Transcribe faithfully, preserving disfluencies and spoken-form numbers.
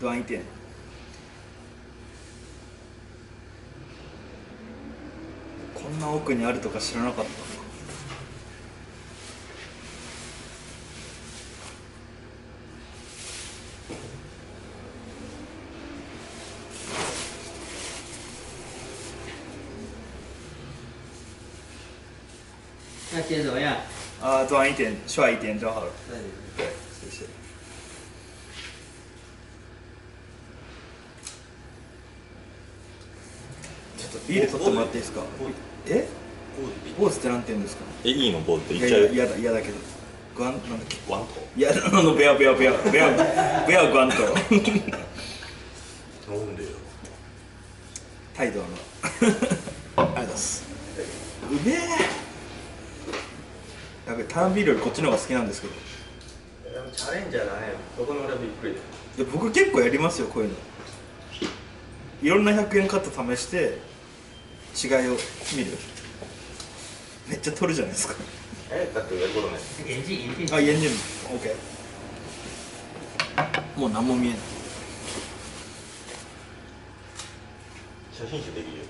短一点。こんな奥にあるとか知らなかった。 那切怎么样？ 啊，短一点，帅一点就好了。 对。 对，谢谢。ちょっとビール取ってもらっていいですか。え？坊主ってなんて言うんですか。 え、いいの坊主ってい言っちゃう。 やいや、嫌だ、嫌だけど。グワン、なんだっけ。 ワンと。 いや、あの、不要不要不要不要不要グワンと。 飲んでよ。 態度はありがとうございます。うめえ。やべ、ターンビールよりこっちの方が好きなんですけど。 チャレンジャーだね。そこの俺はびっくりだ。 いや、僕結構やりますよ、こういうの。いろんなひゃくえんカット試して違いを見る。めっちゃ取るじゃないですか。 え、だってやることない。 眼镜眼镜。 あ、眼鏡 OK。もう何も見えない。 写真集できるよ。